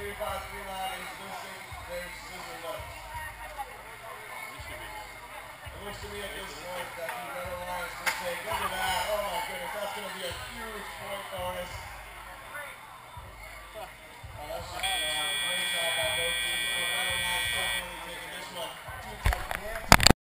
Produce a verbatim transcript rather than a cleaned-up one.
three five three nine is missing. There's Scissor Nuts. It looks to me at this point that the better line is going to take. Look at that.